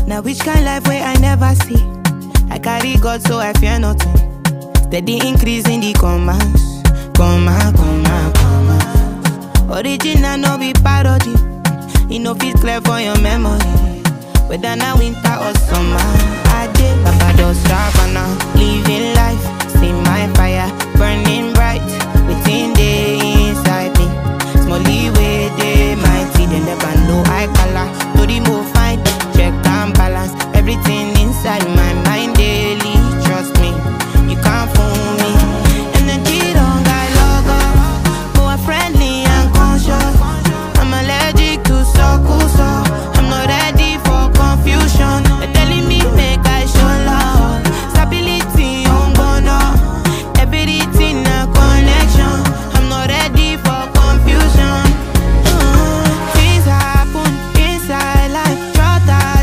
Now which kind life where I never see? I carry God so I fear nothing. Steady increase in the commas. Original no be parody. You know fit clear for your memory. Whether na winter or summer, I did Papa does Savannah, living life.